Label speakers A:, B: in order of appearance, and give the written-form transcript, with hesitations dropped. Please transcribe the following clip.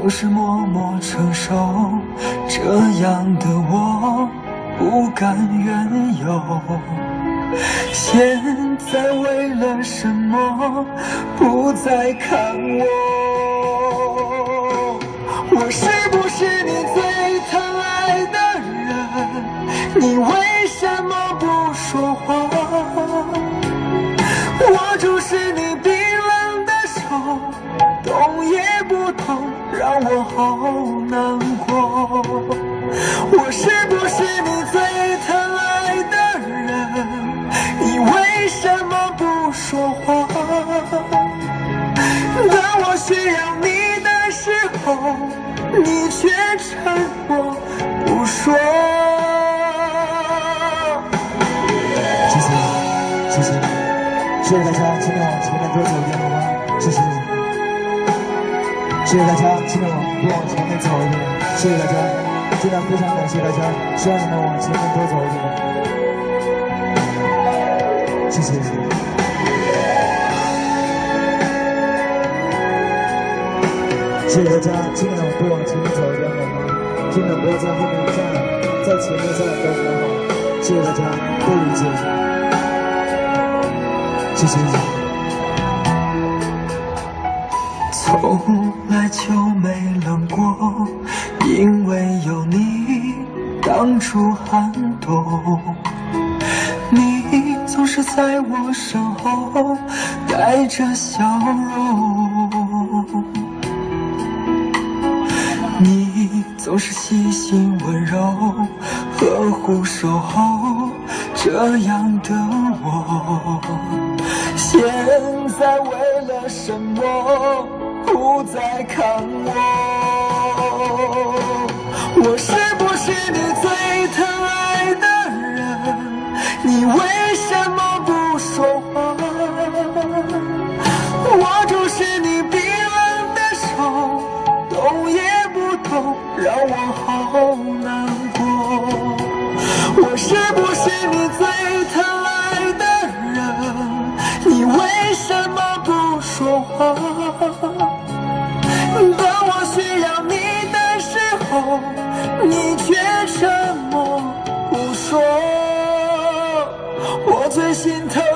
A: 总是默默承受，这样的我不甘愿有。现在为了什么不再看我？我是不是你最疼爱的人？你为什么不说话？握住是你冰冷的手，动也不动，让我好难过。我是不是你最疼爱的人？你为什么不说话？当我需要你的时候，你却沉默不说。
B: 谢谢，谢谢，谢谢大家，今天往前面多走一点好吗？谢谢，谢谢大家，今天多往前面走一点，谢谢大家，真的非常感谢大家，希望你们往前面多走一点，谢谢。谢谢大家，尽量多往前面走一点好吗？尽量不要在后面站，在前面站都很好。谢谢大家，多理解。谢谢。
A: 从来就没冷过，因为有你挡住寒冬。你总是在我身后带着笑容，你总是细心温柔，呵护守候，这样的我，现在为了什么不再看我？我是不是你最疼爱的人？你为什么不说话？握住是你冰冷的手，动也不动，让我好难过。我是不是你最疼爱的人？你为什么不说话？当我需要你的时候，你却沉默不说。我最心疼